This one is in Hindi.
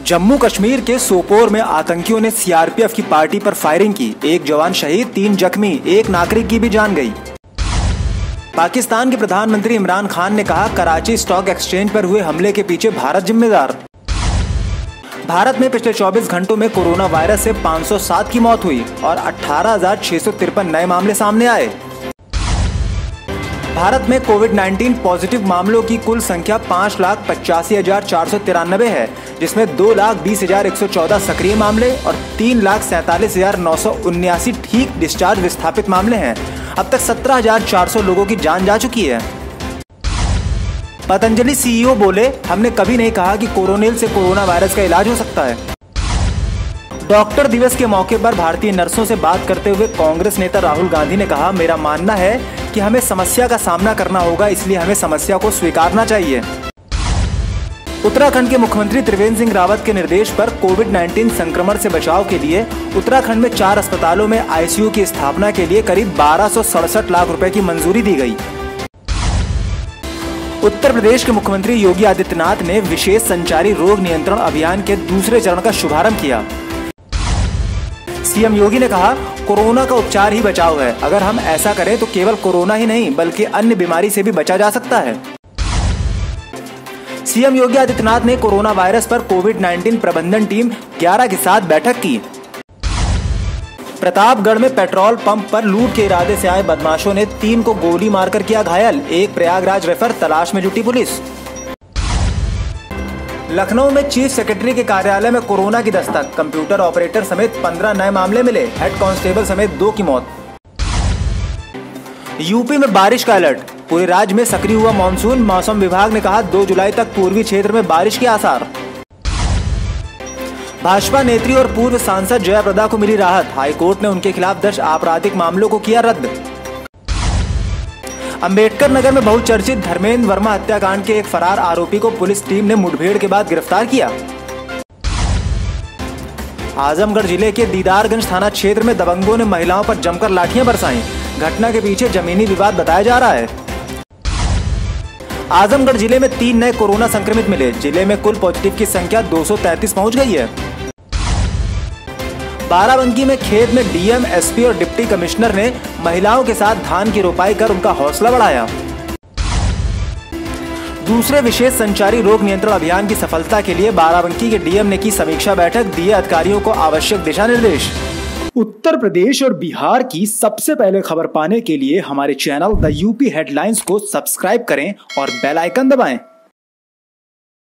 जम्मू कश्मीर के सोपोर में आतंकियों ने सीआरपीएफ की पार्टी पर फायरिंग की। एक जवान शहीद, 3 जख्मी, एक नागरिक की भी जान गई। पाकिस्तान के प्रधानमंत्री इमरान खान ने कहा, कराची स्टॉक एक्सचेंज पर हुए हमले के पीछे भारत जिम्मेदार। भारत में पिछले 24 घंटों में कोरोना वायरस से 507 की मौत हुई और 18,653 नए मामले सामने आए। भारत में कोविड-19 पॉजिटिव मामलों की कुल संख्या 5,85,493 है, जिसमें 2,20,114 सक्रिय मामले और 3,47,979 ठीक डिस्चार्ज विस्थापित मामले हैं। अब तक 17,400 लोगों की जान जा चुकी है। पतंजलि सीईओ बोले, हमने कभी नहीं कहा कि कोरोनिल से कोरोना वायरस का इलाज हो सकता है। डॉक्टर दिवस के मौके पर भारतीय नर्सों से बात करते हुए कांग्रेस नेता राहुल गांधी ने कहा, मेरा मानना है कि हमें समस्या का सामना करना होगा, इसलिए हमें समस्या को स्वीकारना चाहिए। उत्तराखंड के मुख्यमंत्री त्रिवेंद्र सिंह रावत के निर्देश पर कोविड-19 संक्रमण से बचाव के लिए उत्तराखंड में 4 अस्पतालों में आईसीयू की स्थापना के लिए करीब 1267 लाख रुपए की मंजूरी दी गई। उत्तर प्रदेश के मुख्यमंत्री योगी आदित्यनाथ ने विशेष संचारी रोग नियंत्रण अभियान के दूसरे चरण का शुभारंभ किया। सीएम योगी ने कहा, कोरोना का उपचार ही बचाव है। अगर हम ऐसा करें तो केवल कोरोना ही नहीं बल्कि अन्य बीमारी से भी बचा जा सकता है। सीएम योगी आदित्यनाथ ने कोरोना वायरस पर कोविड-19 प्रबंधन टीम 11 के साथ बैठक की। प्रतापगढ़ में पेट्रोल पंप पर लूट के इरादे से आए बदमाशों ने 3 को गोली मारकर किया घायल। एक प्रयागराज रेफर, तलाश में जुटी पुलिस। लखनऊ में चीफ सेक्रेटरी के कार्यालय में कोरोना की दस्तक, कंप्यूटर ऑपरेटर समेत 15 नए मामले मिले। हेड कांस्टेबल समेत 2 की मौत। यूपी में बारिश का अलर्ट, पूरे राज्य में सक्रिय हुआ मानसून। मौसम विभाग ने कहा, 2 जुलाई तक पूर्वी क्षेत्र में बारिश के आसार। भाजपा नेत्री और पूर्व सांसद जयाप्रदा को मिली राहत, हाईकोर्ट ने उनके खिलाफ दर्ज आपराधिक मामलों को किया रद्द। अंबेडकर नगर में बहुचर्चित धर्मेंद्र वर्मा हत्याकांड के एक फरार आरोपी को पुलिस टीम ने मुठभेड़ के बाद गिरफ्तार किया। आजमगढ़ जिले के दीदारगंज थाना क्षेत्र में दबंगों ने महिलाओं पर जमकर लाठियां बरसाईं। घटना के पीछे जमीनी विवाद बताया जा रहा है। आजमगढ़ जिले में 3 नए कोरोना संक्रमित मिले। जिले में कुल पॉजिटिव की संख्या 233 पहुंच गई है। बाराबंकी में खेत में डीएम, एसपी और डिप्टी कमिश्नर ने महिलाओं के साथ धान की रोपाई कर उनका हौसला बढ़ाया। दूसरे विशेष संचारी रोग नियंत्रण अभियान की सफलता के लिए बाराबंकी के डीएम ने की समीक्षा बैठक, दिए अधिकारियों को आवश्यक दिशा निर्देश। उत्तर प्रदेश और बिहार की सबसे पहले खबर पाने के लिए हमारे चैनल द यूपी हेडलाइंस को सब्सक्राइब करें और बेल आइकन दबाएं।